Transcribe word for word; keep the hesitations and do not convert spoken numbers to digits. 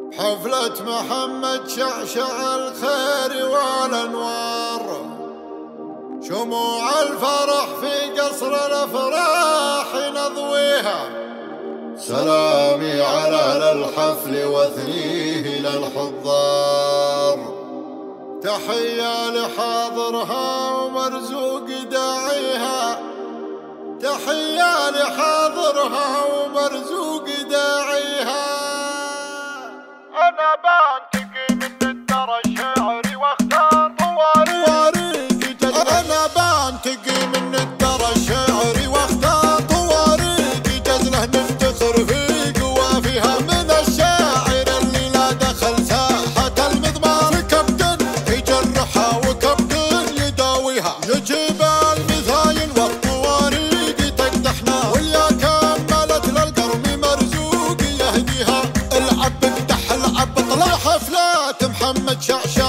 حفلة محمد شعشع الخير والأنوار، شموع الفرح في قصر الأفراح نضويها. سلامي على الحفل واثنيه للحضار، تحية لحاضرها ومرزوق داعيها، تحية لحاضرها ومرزوق داعيها. أنا بنتقي من الدرى الشعري واختار طواريق جزله. أنا بنتقي من الدرى الشعري واختار طواريق جزله، نفتخر في قوافيها من الشاعر اللي لا دخل ساحة المضمار. كابتن يجرحها وكابتن يداويها، يجيب المثايل والطواريق تقدحنا، واليا كملت للقرم مرزوق يهديها. العب اقدح العب طلع حفلات محمد شعشع